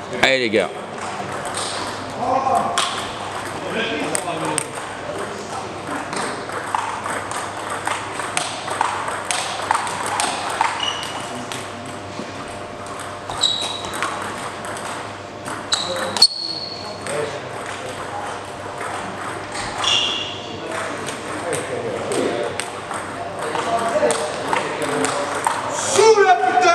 Allez les gars. Sous la putain!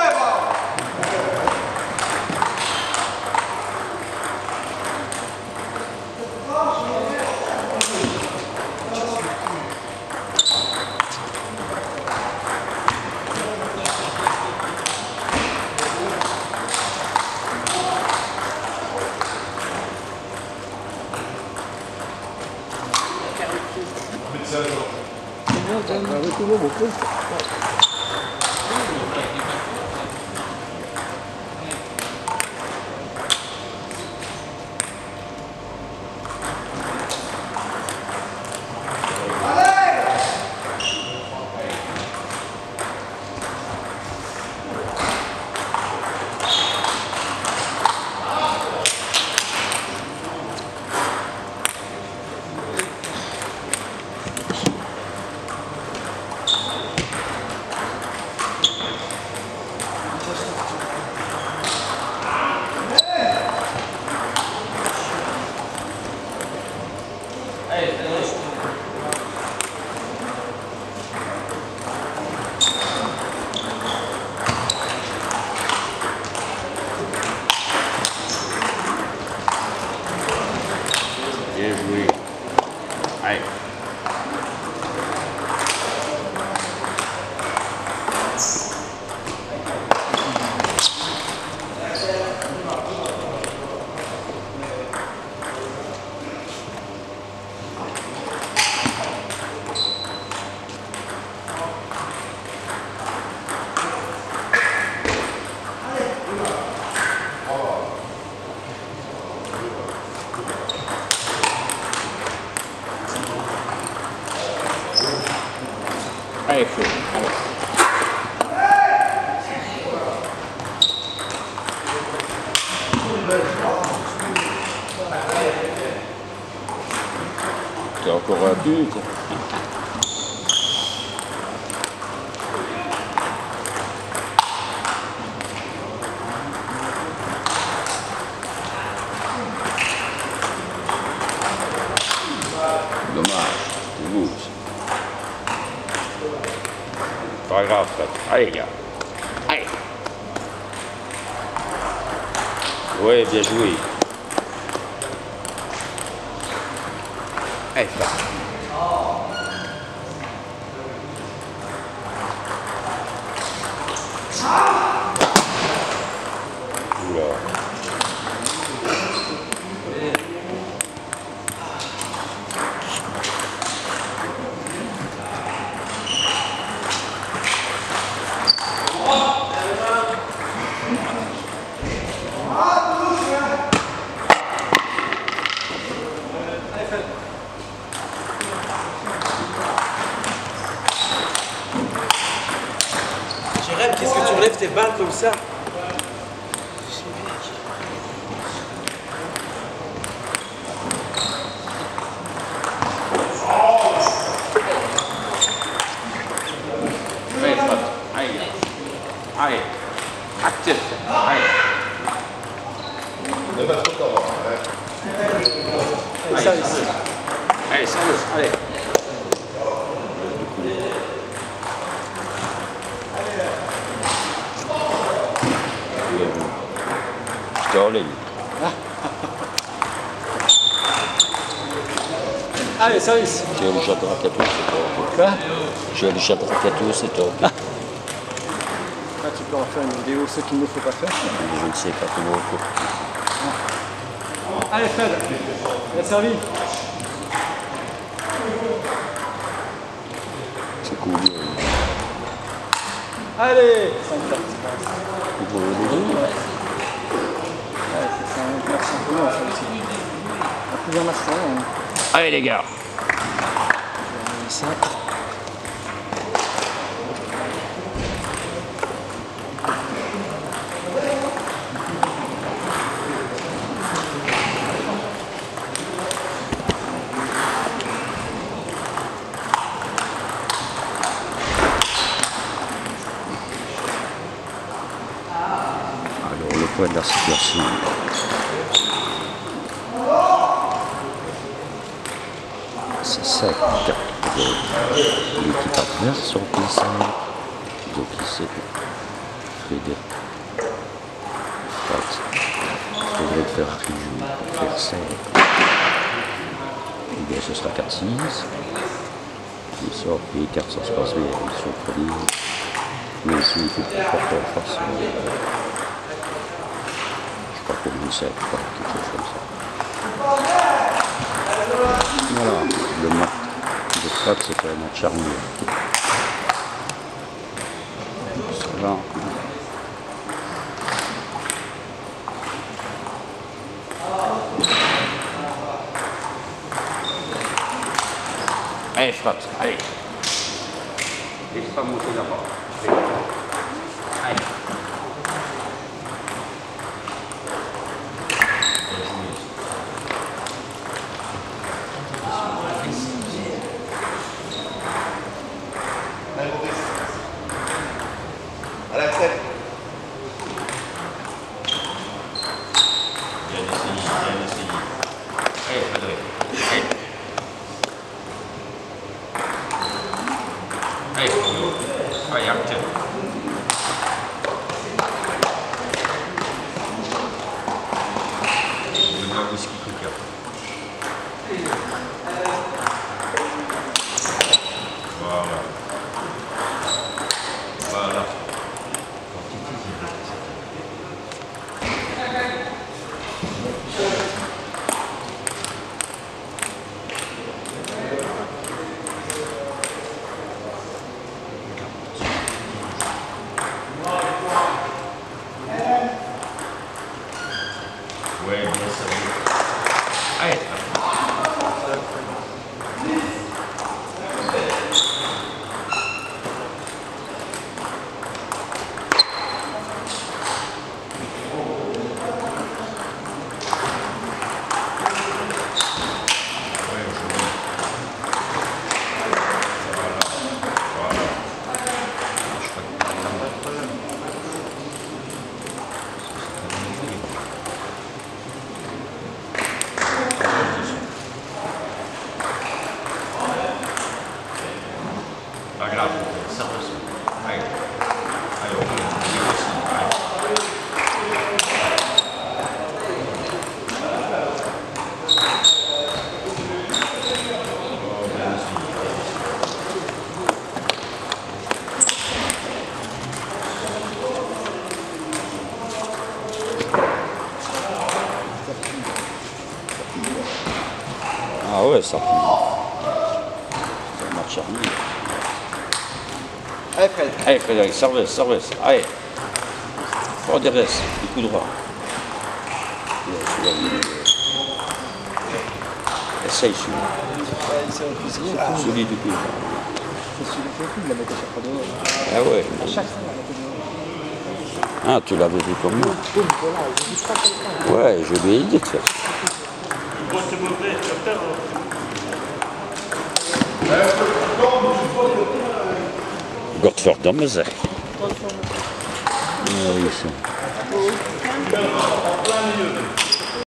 Bien joué. Allez. Allez, feu. Allez. T'es encore un but. Dommage, c'est beau. Pas grave, Fred. Allez, les gars. Allez. Ouais, bien joué. Allez, Fred. Oula. Jérém, qu'est-ce que tu relèves tes balles comme ça? Allez, Fred. Allez, les gars. Allez. Actif. Allez. Ne pas trop t'en Allez, service. Allez, service. Allez. J'étais en ligne. Allez, service. J'ai le chat de racatou, c'est toi. Quoi? J'ai le chat de racatou, c'est toi. Ah, tu peux en faire une vidéo, ce qu'il ne faut pas faire. Je ne sais pas comment on fait. Allez, Fred, il a servi. C'est cool. Allez, 5-4. Vous pouvez le dire. Ouais, c'est un match simplement, ça aussi. On a plusieurs matchs sur rien. Allez les gars. Ça. choix de la situation. C'est ça que l'équipe adverse sur P5. Donc ici, Frédéric. Frédéric Ferrari joue faire 5. Et bien ce sera 4-6. Il sort, puis les cartes, ça se passe bien, ils sont premiers. Mais ici, il faut plus fort en face. Je crois qu'on est 7, quelque chose comme ça. Voilà, le match de Prague, c'était un match charnière. Là. Allez, Frat, allez. Laisse pas monter là-bas. Allez. À la tête. Bien essayé. Allez, Frédéric. Allez. Allez, acteur. Le gars whisky cooker. Voilà. Voilà. Ouais, bien ça. Allez. Pas grave, serre dessus. Allez. Allez, on négocie. Ah ouais, ça pue. C'est un match charnière. Allez, Fred. Allez Frédéric, service. Allez. Fort derrière, du coup droit. Essaye celui-là. Ouais, c'est un cuisinier. Celui du coup. C'est celui qui occupe, il la mettait à chaque fois dehors. Ah ouais. À chaque fois, il la mettait dehors. Ah, tu l'avais vu comme moi. Boum, voilà, je dis pas comme ça. Ouais, je lui ai dit de faire ça. Godford Domezay. Oui, ça.